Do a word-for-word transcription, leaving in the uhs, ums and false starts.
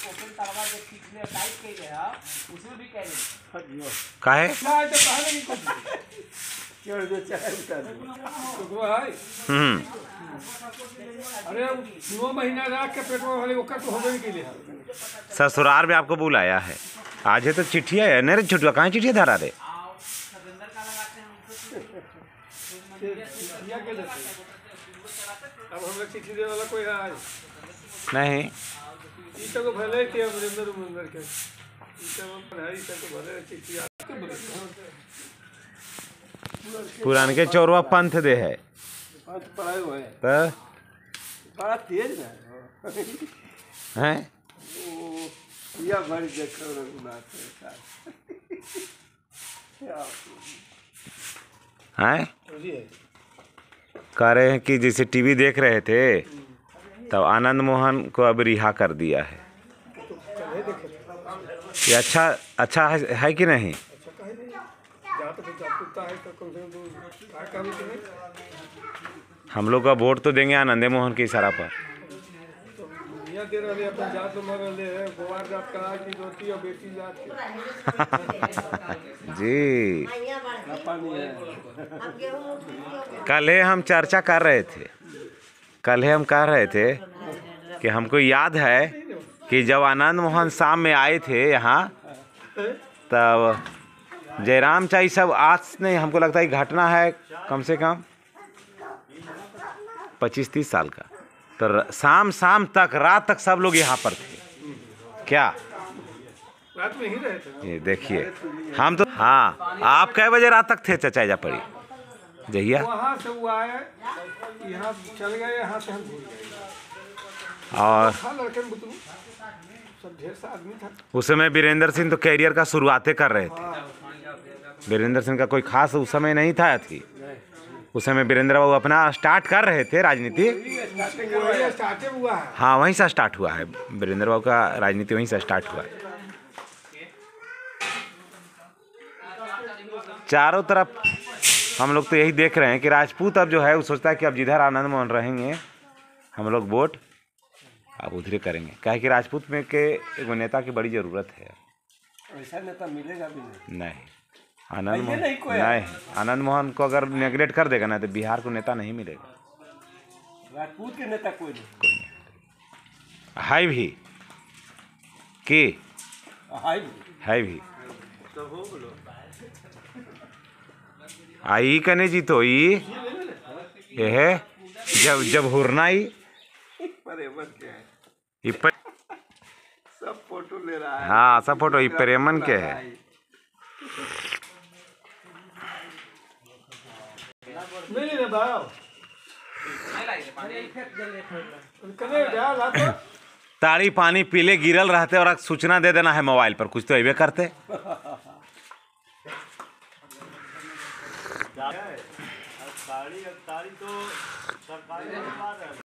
काहे हम्म अरे नौ महीना रात के पेट्रोल वाले ओकर तो होबे नहीं केले। ससुराल में आपको बुलाया है, आज है तो चिट्ठिया है नहीं रे छुटुआ, कहाँ चिट्ठिया धरा रे? अब हमरा चिट्ठी दे वाला कोई है नहीं। ई तो भले के अमरिंदर उमरिंदर के ई तो पढ़ाई से तो भले चिट्ठी आके बोले पुरान के चौरवा पंथ दे है पंथ पढ़ाई हुए तो बड़ा तेज है हैं ओ या बड़ी देखो रघुनाथ हैं कह रहे हैं कि जैसे टीवी देख रहे थे तब आनंद मोहन को अब रिहा कर दिया है। ये अच्छा अच्छा है, है कि नहीं? हम लोग का वोट तो देंगे आनंद मोहन के इशारा पर। दे रहे अपन जात मर रहे हैं गोवार जात का की रोटी और बेटी जात जी कल हम चर्चा कर रहे थे कल हम कह रहे थे कि हमको याद है कि जब आनंद मोहन शाम में आए थे यहाँ तब जयराम चाई सब आज नहीं, हमको लगता है घटना है कम से कम पच्चीस तीस साल का, तो शाम शाम तक रात तक सब लोग यहाँ पर थे क्या? रात में ही रहे थे। ये देखिए हम तो हाँ, आप कै बजे रात तक थे चचा जा पड़ी जहिया? वहाँ से वो आए यहाँ चल गए, यहाँ से हम भूल गए और लड़के बुतरू सब ढेर सा आदमी था उस समय वीरेंद्र सिंह तो कैरियर का शुरुआतें कर रहे थे। वीरेंद्र सिंह का कोई खास उस समय नहीं था थी, उस समय वीरेंद्र बाबू अपना स्टार्ट कर रहे थे राजनीति। हुआ है हाँ वहीं से स्टार्ट हुआ है, वीरेंद्र बाबू का राजनीति वहीं से स्टार्ट हुआ है। चारों तरफ हम लोग तो यही देख रहे हैं कि राजपूत अब जो है वो सोचता है कि अब जिधर आनंद मोहन रहेंगे हम लोग वोट अब उधर करेंगे, क्या कि राजपूत में के एक नेता की बड़ी ज़रूरत है। ऐसा नेता मिलेगा भी नहीं, नहीं आनंद मोहन नहीं, नहीं आनंद मोहन को अगर नेगलेक्ट कर देगा ना तो बिहार को नेता नहीं मिलेगा। राजपूत के नेता कोई नहीं, कोई नहीं है भी कि है भी तो हो बोलो आई कने जीतो ई ये है जब जब हुरना ही प्रेमन के है ये पर... सब फोटो ले रहा है। हाँ सब फोटो ये प्रेमन के है। नहीं रे बाबा कने जा लातो ताड़ी पानी पीले गिरल रहते और सूचना दे देना है मोबाइल पर, कुछ तो अबे करते। ताड़ी ताड़ी तो सरकारी